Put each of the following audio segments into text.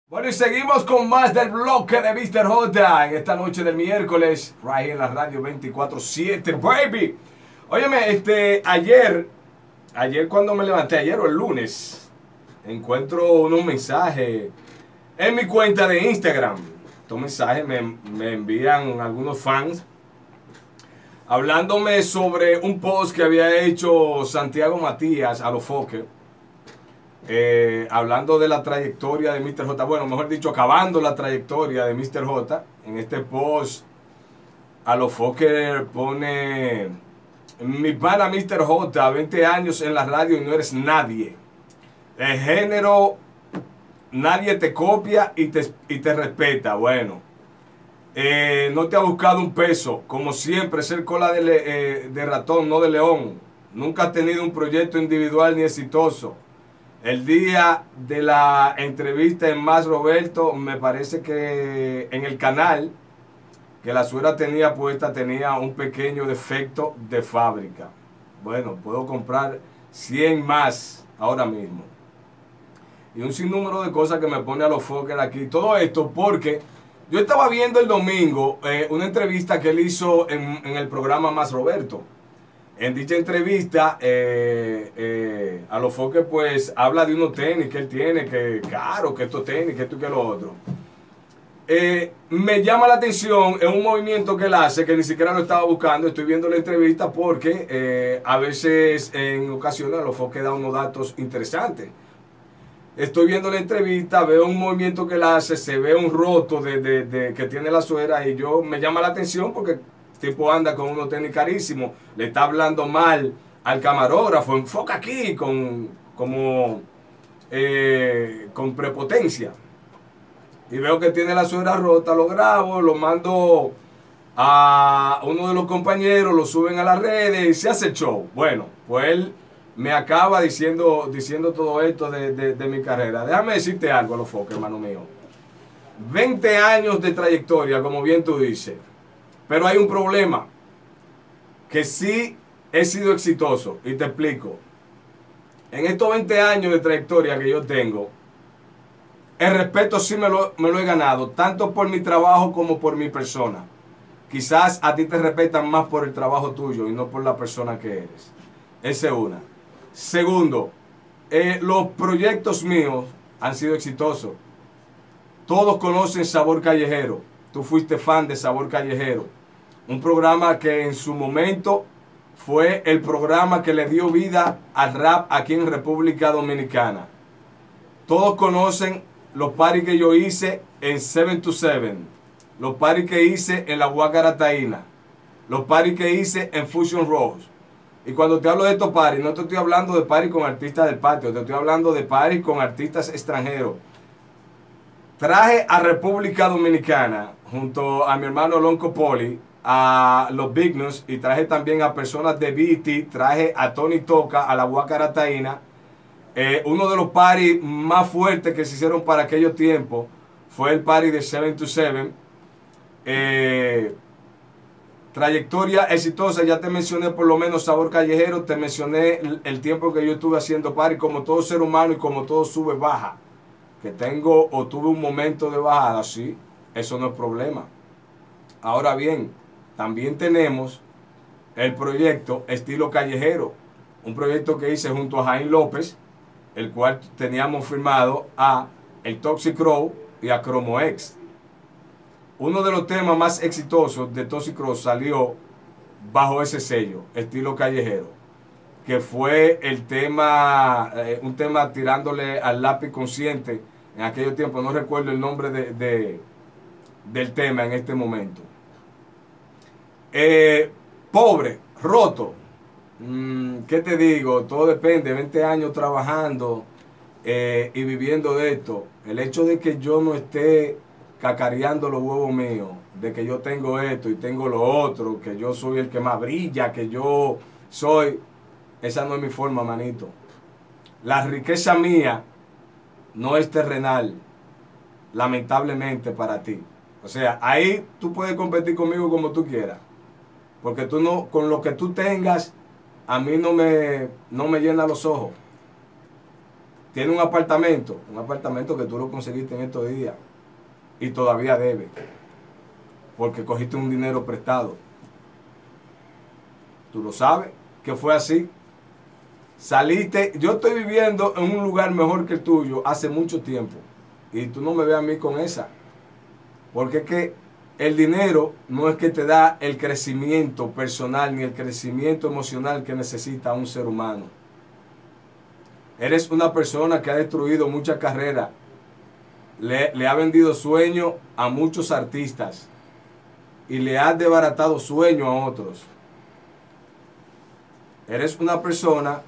Bueno, y seguimos con más del bloque de Mr. J en esta noche del miércoles, right en la radio 24/7, baby. Óyeme, ayer cuando me levanté, ayer o el lunes, encuentro unos mensajes en mi cuenta de Instagram. Estos mensajes me envían algunos fans hablándome sobre un post que había hecho Santiago Matías a los Foques. Hablando de la trayectoria de Mr. J, bueno, mejor dicho, acabando la trayectoria de Mr. J, en este post, a los Fokker pone: mi pana Mr. J, 20 años en la radio y no eres nadie. El género, nadie te copia y te respeta. Bueno, no te ha buscado un peso, como siempre, ser cola de ratón, no de león. Nunca has tenido un proyecto individual ni exitoso. El día de la entrevista en Más Roberto, me parece que en el canal que la suegra tenía puesta tenía un pequeño defecto de fábrica. Bueno, puedo comprar 100 más ahora mismo. Y un sinnúmero de cosas que me pone a los Fokker aquí. Todo esto porque yo estaba viendo el domingo una entrevista que él hizo en el programa Más Roberto. En dicha entrevista, a los Fokker pues habla de unos tenis que él tiene, que caro, que estos tenis, que esto y que lo otro. Me llama la atención en un movimiento que él hace, que ni siquiera lo estaba buscando. Estoy viendo la entrevista porque a veces, en ocasiones, a los Fokker da unos datos interesantes. Estoy viendo la entrevista, veo un movimiento que él hace, se ve un roto que tiene la suera y me llama la atención porque tipo anda con unos tenis carísimos, le está hablando mal al camarógrafo, enfoca aquí con prepotencia. Y veo que tiene la suela rota, lo grabo, lo mando a uno de los compañeros, lo suben a las redes y se hace el show. Bueno, pues él me acaba diciendo todo esto de mi carrera. Déjame decirte algo a los Fokker, hermano mío. 20 años de trayectoria, como bien tú dices. Pero hay un problema, que sí he sido exitoso, y te explico. En estos 20 años de trayectoria que yo tengo, el respeto sí me lo he ganado, tanto por mi trabajo como por mi persona. Quizás a ti te respetan más por el trabajo tuyo y no por la persona que eres. Esa es una. Segundo, los proyectos míos han sido exitosos. Todos conocen Sabor Callejero. Tú fuiste fan de Sabor Callejero. Un programa que en su momento fue el programa que le dio vida al rap aquí en República Dominicana. Todos conocen los parties que yo hice en 7 to 7, los parties que hice en la Guacarataína, los parties que hice en Fusion Rose. Y cuando te hablo de estos parties, no te estoy hablando de parties con artistas del patio, te estoy hablando de parties con artistas extranjeros. Traje a República Dominicana, junto a mi hermano Lonco Poli, a los Big News, y traje también a personas de BET, traje a Tony Toca, a la Guacarataína. Uno de los parties más fuertes que se hicieron para aquellos tiempos fue el party de 7 to 7. Trayectoria exitosa, ya te mencioné por lo menos Sabor Callejero, te mencioné el tiempo que yo estuve haciendo party. Como todo ser humano y como todo sube, baja. Que tengo o tuve un momento de bajada, sí, eso no es problema. Ahora bien, también tenemos el proyecto Estilo Callejero, un proyecto que hice junto a Jaime López, el cual teníamos firmado a el Toxic Crow y a Cromo X. Uno de los temas más exitosos de Toxic Crow salió bajo ese sello, Estilo Callejero, que fue el tema, un tema tirándole al lápiz consciente en aquellos tiempos. No recuerdo el nombre del tema en este momento. Pobre, roto. ¿Qué te digo? Todo depende. 20 años trabajando y viviendo de esto. El hecho de que yo no esté cacareando los huevos míos, de que yo tengo esto y tengo lo otro, que yo soy el que más brilla, que yo soy... Esa no es mi forma, manito. La riqueza mía no es terrenal, lamentablemente para ti. O sea, ahí tú puedes competir conmigo como tú quieras. Porque tú no, con lo que tú tengas, a mí no me llena los ojos. tiene un apartamento que tú lo conseguiste en estos días y todavía debe, porque cogiste un dinero prestado. Tú lo sabes, que fue así. Saliste, yo estoy viviendo en un lugar mejor que el tuyo hace mucho tiempo y tú no me ves a mí con esa, porque es que el dinero no es que te da el crecimiento personal ni el crecimiento emocional que necesita un ser humano. Eres una persona que ha destruido muchas carreras, le ha vendido sueños a muchos artistas y le has desbaratado sueños a otros. Eres una persona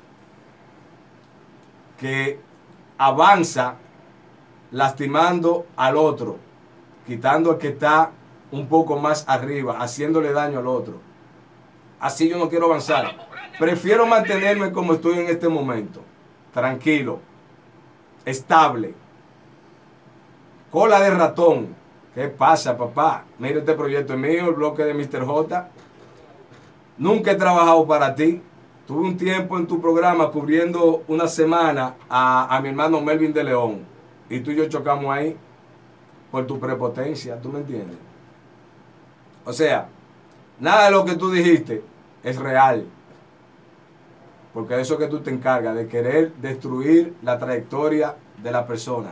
que avanza lastimando al otro, quitando al que está un poco más arriba, haciéndole daño al otro. Así yo no quiero avanzar. Prefiero mantenerme como estoy en este momento, tranquilo, estable, cola de ratón. ¿Qué pasa, papá? Mira, este proyecto es mío, el bloque de Mr. J. Nunca he trabajado para ti. Tuve un tiempo en tu programa cubriendo una semana a mi hermano Melvin de León. Y tú y yo chocamos ahí por tu prepotencia, ¿tú me entiendes? O sea, nada de lo que tú dijiste es real. Porque de eso que tú te encargas, de querer destruir la trayectoria de la persona.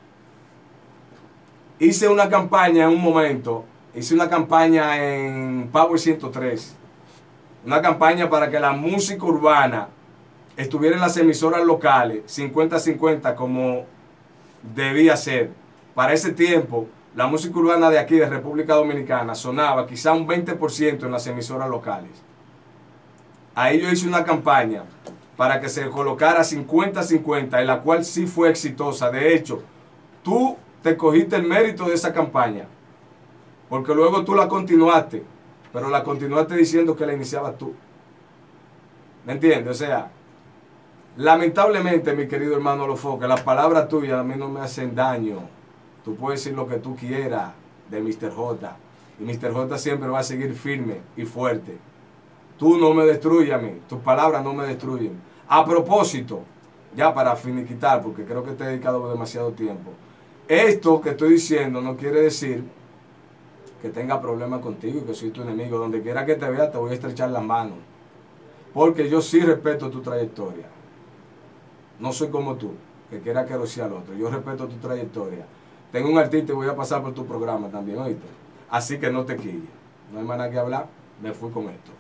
Hice una campaña en un momento, hice una campaña en Power 103. Una campaña para que la música urbana estuviera en las emisoras locales, 50-50 como debía ser. Para ese tiempo, la música urbana de aquí, de República Dominicana, sonaba quizá un 20% en las emisoras locales. Ahí yo hice una campaña para que se colocara 50-50, en la cual sí fue exitosa. De hecho, tú te cogiste el mérito de esa campaña, porque luego tú la continuaste, pero la continuaste diciendo que la iniciabas tú. ¿Me entiendes? O sea, lamentablemente, mi querido hermano Alofoque, las palabras tuyas a mí no me hacen daño. Tú puedes decir lo que tú quieras de Mr. J. Y Mr. J siempre va a seguir firme y fuerte. Tú no me destruyes a mí. Tus palabras no me destruyen. A propósito, ya para finiquitar, porque creo que te he dedicado demasiado tiempo. Esto que estoy diciendo no quiere decir que tenga problemas contigo y que soy tu enemigo. Donde quiera que te vea te voy a estrechar las manos. Porque yo sí respeto tu trayectoria. No soy como tú, que quiera que lo sea al otro. Yo respeto tu trayectoria. Tengo un artista y voy a pasar por tu programa también, ¿oíste? Así que no te quilles. No hay más nada que hablar. Me fui con esto.